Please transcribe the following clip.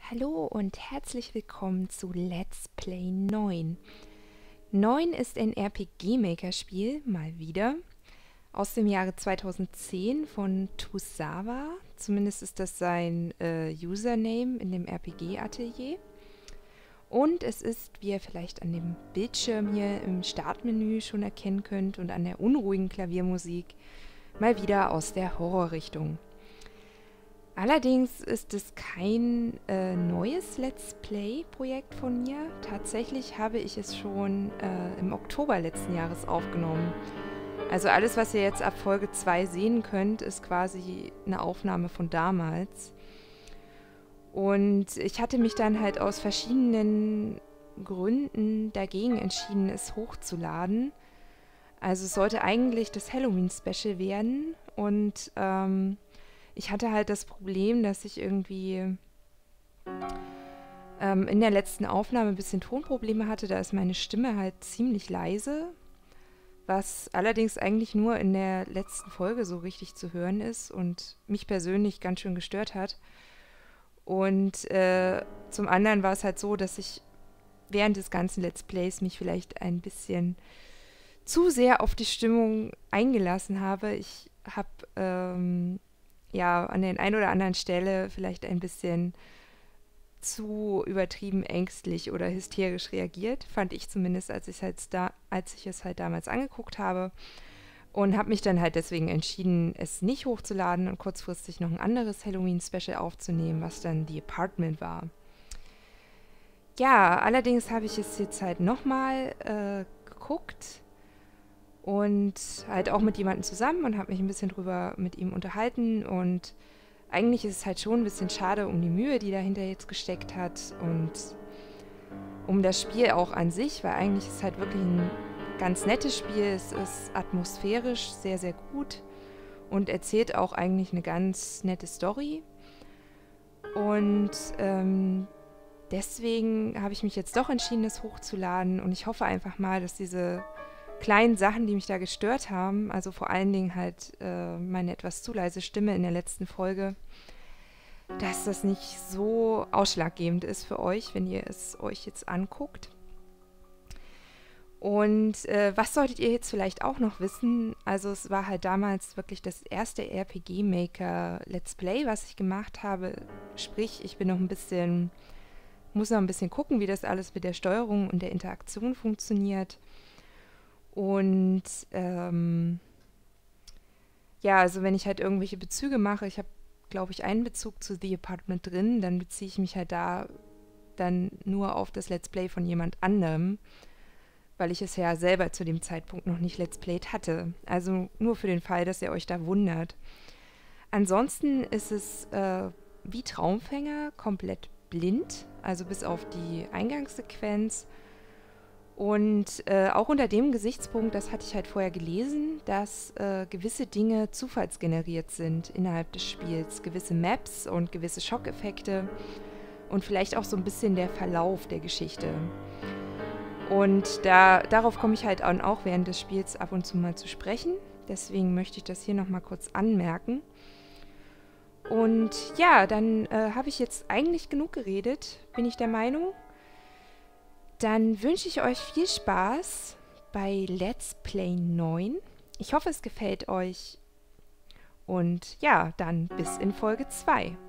Hallo und herzlich willkommen zu Let's Play 9. 9 ist ein RPG-Maker-Spiel, mal wieder, aus dem Jahre 2010 von Tusawa. Zumindest ist das sein Username in dem RPG-Atelier. Und es ist, wie ihr vielleicht an dem Bildschirm hier im Startmenü schon erkennen könnt und an der unruhigen Klaviermusik, mal wieder aus der Horrorrichtung. Allerdings ist es kein neues Let's Play-Projekt von mir. Tatsächlich habe ich es schon im Oktober letzten Jahres aufgenommen. Also alles, was ihr jetzt ab Folge 2 sehen könnt, ist quasi eine Aufnahme von damals. Und ich hatte mich dann halt aus verschiedenen Gründen dagegen entschieden, es hochzuladen. Also es sollte eigentlich das Halloween-Special werden und ich hatte halt das Problem, dass ich irgendwie in der letzten Aufnahme ein bisschen Tonprobleme hatte. Da ist meine Stimme halt ziemlich leise, was allerdings eigentlich nur in der letzten Folge so richtig zu hören ist und mich persönlich ganz schön gestört hat. Und zum anderen war es halt so, dass ich während des ganzen Let's Plays mich vielleicht ein bisschen zu sehr auf die Stimmung eingelassen habe. Ich habe an der einen oder anderen Stelle vielleicht ein bisschen zu übertrieben ängstlich oder hysterisch reagiert, fand ich zumindest, als ich es halt damals angeguckt habe, und habe mich dann halt deswegen entschieden, es nicht hochzuladen und kurzfristig noch ein anderes Halloween-Special aufzunehmen, was dann The Apartment war. Ja, allerdings habe ich es jetzt halt nochmal geguckt und halt auch mit jemandem zusammen und habe mich ein bisschen drüber mit ihm unterhalten. Und eigentlich ist es halt schon ein bisschen schade um die Mühe, die dahinter jetzt gesteckt hat und um das Spiel auch an sich, weil eigentlich ist es halt wirklich ein ganz nettes Spiel. Es ist atmosphärisch sehr, sehr gut und erzählt auch eigentlich eine ganz nette Story. Und deswegen habe ich mich jetzt doch entschieden, es hochzuladen, und ich hoffe einfach mal, dass diese kleinen Sachen, die mich da gestört haben, also vor allen Dingen halt meine etwas zu leise Stimme in der letzten Folge, dass das nicht so ausschlaggebend ist für euch, wenn ihr es euch jetzt anguckt. Und was solltet ihr jetzt vielleicht auch noch wissen? Also es war halt damals wirklich das erste RPG-Maker Let's Play, was ich gemacht habe. Sprich, ich muss noch ein bisschen gucken, wie das alles mit der Steuerung und der Interaktion funktioniert. Und also wenn ich halt irgendwelche Bezüge mache, ich habe, glaube ich, einen Bezug zu The Apartment drin, dann beziehe ich mich halt da dann nur auf das Let's Play von jemand anderem, weil ich es ja selber zu dem Zeitpunkt noch nicht Let's Played hatte. Also nur für den Fall, dass ihr euch da wundert. Ansonsten ist es wie Traumfänger komplett blind, also bis auf die Eingangssequenz. Und auch unter dem Gesichtspunkt, das hatte ich halt vorher gelesen, dass gewisse Dinge zufallsgeneriert sind innerhalb des Spiels. Gewisse Maps und gewisse Schockeffekte und vielleicht auch so ein bisschen der Verlauf der Geschichte. Und darauf komme ich halt auch während des Spiels ab und zu mal zu sprechen. Deswegen möchte ich das hier nochmal kurz anmerken. Und ja, dann habe ich jetzt eigentlich genug geredet, bin ich der Meinung. Dann wünsche ich euch viel Spaß bei Let's Play 9. Ich hoffe, es gefällt euch. Und ja, dann bis in Folge 2.